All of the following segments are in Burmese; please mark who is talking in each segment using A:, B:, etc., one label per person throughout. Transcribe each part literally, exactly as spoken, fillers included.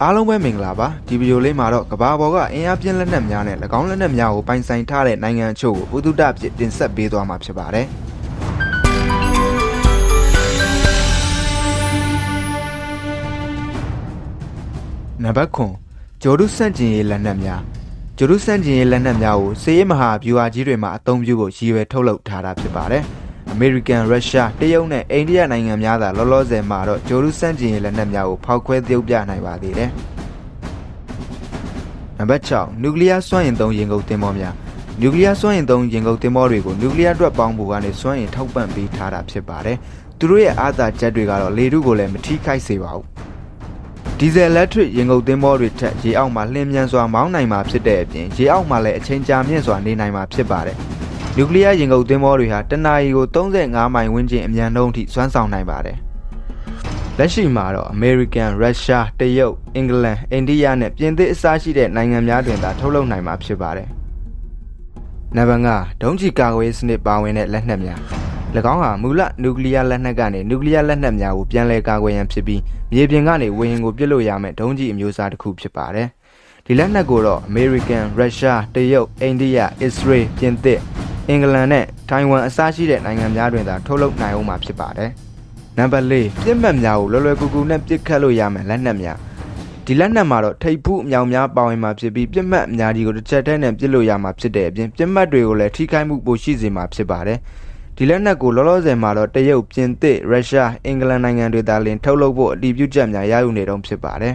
A: အားလုံးပဲမင်္ဂလာပါဒီဗီဒီယိုလေးမှာတော့ကဘာပေါ်ကအင်အားပြင်းလက်နက်များနဲ့၎င်းလက်နက်များကိုပိုင်ဆိုင်ထားတဲ့နိုင်ငံအချို့ကိုဥဒုဒအဖြစ်တင်ဆက်ပေးသွားမှာဖြစ်ပါတယ်နံပါတ် ဂျိုဒုစန့်ကျင်ရေးလက်နက်များဂျိုဒုစန့်ကျင်ရေးလက်နက်များကိုစစ်ရေးမဟာဗျူဟာကြီးတွေမှာအသုံးပြုဖို့ရည်ရွယ်ထုတ်လုပ်ထားတာဖြစ်ပါတယ်အမေရိကန်ရုရှားတရုတ်နဲ့အိန္ဒိယနိုင်ငံများသာလောလောဆယ်မှာတော့ဂျိုဒုစန့်ကျင်ရေးလက်နက်များကိုဖောက်ခွဲသရုပ်ပြနိုင်ပါသေးတယ်နံပါတ် နျူကလ িয়ার စွမ်းအင်သုံးရင်ကုန်သင်္ဘောများနျူကလ িয়ার စွမ်းအင်သုံးရင်ကုန်သင်္ဘောတွေကိုနျူကလ িয়ার အတွက်ပေါင်းဖို့ကနေစွမ်းအင်ထောက်ပံ့ပေးထားတာဖြစ်ပါတယ်သူတို့ရဲ့အားသာချက်တွေကတော့လေထုကိုလည်းမထိခိုက်စေပါဘူးဒီဇယ်အလက်ထရစ်ရင်ကုန်သင်္ဘောတွေထက်ရေအောက်မှာလျင်မြန်စွာမောင်းနိုင်မှာဖြစ်တဲ့အပြင်ရေအောက်မှာလည်းအချိန်ကြာမြင့်စွာနေနိုင်မှာဖြစ်ပါတယ်နျူကလ িয়ার ရင်ကုန်သင်္ဘောတွေဟာတနာရီကိုသုံးဆယ့်ငါးမိုင်ဝန်းကျင်အမြန်နှုန်းထိစွမ်းဆောင်နိုင်ပါတယ်လက်ရှိမှာတော့အမေရိကန်ရုရှားတရုတ်အင်္ဂလန်အိန္ဒိယနဲ့ပြင်သစ်အစရှိတဲ့နိုင်ငံများတွင်သာထုတ်လုပ်နိုင်မှာဖြစ်ပါတယ်နံပါတ် ဒုံးကျည်ကာကွယ်ရေးစနစ်ပါဝင်တဲ့လက်နက်များ၎င်းဟာမူလနျူကလ িয়ার လက်နက်ကနေနျူကလ িয়ার လက်နက်များကိုပြန်လည်ကာကွယ်ရန်ဖြစ်ပြီးမြေပြင်ကနေဝေဟင်ကိုပစ်လို့ရမယ့်ဒုံးကျည်အမျိုးအစားတစ်ခုဖြစ်ပါတယ်ဒီလက်နက်ကိုတော့အမေရိကန်ရုရှားတရုတ်အိန္ဒိယအစ္စရေးပြင်သစ်အင်္ဂလန်နဲ့ထိုင်ဝမ်အစရှိတဲ့နိုင်ငံများတွင်သာထုတ်လုပ်နိုင်အောင်မှာဖြစ်ပါတယ်နံပါတ် ပြစ်မှတ်များကိုလွယ်လွယ်ကူကူနဲ့ပစ်ခတ်လို့ရမယ့်လက်နက်များဒီလက်နက်မှာတော့ထိပ်ဖူးအမြောင်များပါဝင်မှာဖြစ်ပြီးပြစ်မှတ်အများကြီးကိုတစ်ချက်တည်းနဲ့ပစ်လို့ရမှာဖြစ်တဲ့အပြင်ပြစ်မှတ်တွေကိုလည်းထိခိုက်မှုပိုရှိစေမှာဖြစ်ပါတယ်ဒီလက်နက်ကိုလောလောဆယ်မှာတော့တရုတ်ပြင်သစ်ရုရှားအင်္ဂလန်နိုင်ငံတွေသာလျှင်ထုတ်လုပ်ဖို့အတည်ပြုချက်များရယူနေတုန်းဖြစ်ပါတယ်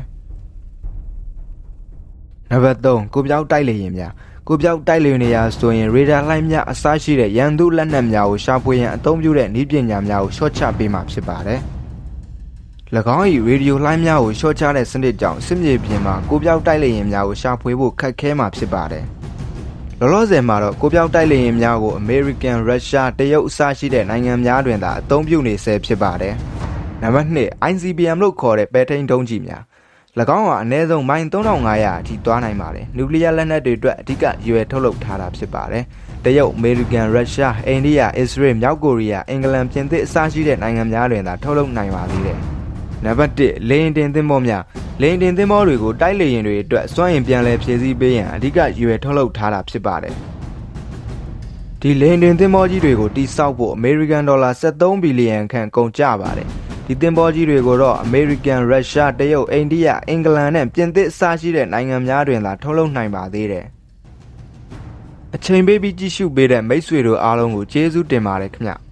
A: နံပါတ် ကိုပြောက်တိုက်လေယာဉ်များကိုပြောက်တိုက်လေယာဉ်တွေရာဆိုရင်ရေဒါလှိုင်းများအစရှိတဲ့ရန်သူလက်နက်များကိုရှာဖွေရန်အသုံးပြုတဲ့နည်းပညာများကိုရှော့ချပေးမှာဖြစ်ပါတယ်၎င်း၏ရေဒီယိုလှိုင်းများကိုရှော့ချတဲ့စနစ်ကြောင့်စစ်မြေပြင်မှာကိုပြောက်တိုက်လေယာဉ်များကိုရှာဖွေဖို့ခက်ခဲမှာဖြစ်ပါတယ်လောလောဆယ်မှာတော့ကိုပြောက်တိုက်လေယာဉ်များကိုအမေရိကန်ရုရှားတရုတ်အစရှိတဲ့နိုင်ငံများတွင်သာအသုံးပြုနေဆဲဖြစ်ပါတယ်နံပါတ် အိုင် စီ ဘီ အမ် လို့ခေါ်တဲ့ပဲထိန်းဒုံးကျည်များ၎င်းဟာအနည်းဆုံးမိုင်သုံးထောင်ငါးရာအထိသွားနိုင်ပါတယ်နျူကလ িয়ার လက်နက်တွေအတွက်အဓိကရွယ်ထုတ်လုပ်ထားတာဖြစ်ပါတယ်တရုတ်အမေရိကန်ရုရှားအိန္ဒိယအစ္စရေးမြောက်ကိုရီးယားအင်္ဂလန်ပြင်သစ်အစရှိတဲ့နိုင်ငံများတွင်သာထုတ်လုပ်နိုင်ပါသေးတယ်နံပါတ် လေယာဉ်တင်သင်္ဘောများလေယာဉ်တင်သင်္ဘောတွေကိုတိုက်လေယာဉ်တွေအတွက်စွမ်းအင်ပြန်လည်ဖြည့်ဆည်းပေးရန်အဓိကရွယ်ထုတ်လုပ်ထားတာဖြစ်ပါတယ်ဒီလေယာဉ်တင်သင်္ဘောကြီးတွေကိုတိစောက်ဖို့အမေရိကန်ဒေါ်လာဆယ်သုံးဘီလီယံခန့်ကုန်ကျပါတယ်ဒီသင်္ဘောကြီးတွေကိုတော့အမေရိကန်ရုရှားတရုတ်အိန္ဒိယအင်္ဂလန်နဲ့ပြင်သစ်အစရှိတဲ့နိုင်ငံများတွင်သာထုတ်လုပ်နိုင်ပါသေးတယ်အချိန်ပေးပြီးကြည့်ရှုပေးတဲ့မိတ်ဆွေတို့အားလုံးကိုကျေးဇူးတင်ပါတယ်ခင်ဗျ